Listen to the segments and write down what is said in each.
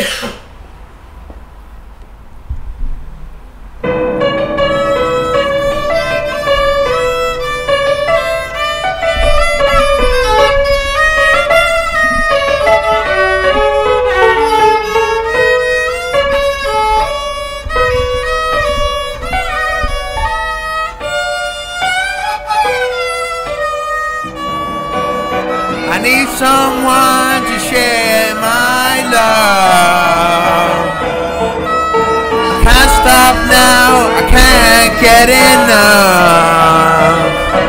I need someone to share my love. I can't stop now, I can't get enough.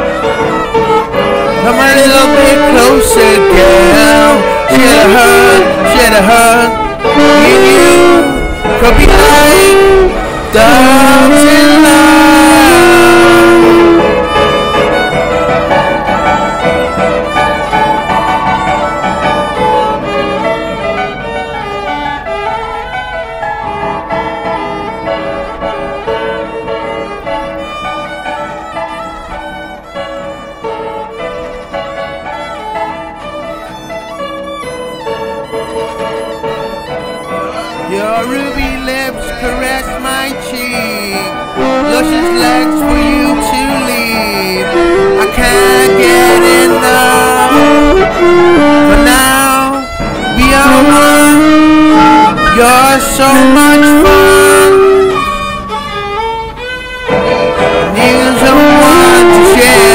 Come a little bit closer, girl. Share a hug, share a hug. Me and you could be like dogs in love. Your ruby lips caress my cheek, luscious legs for you to lead. I can't get enough, but now we are one. You're so much fun. Need someone to share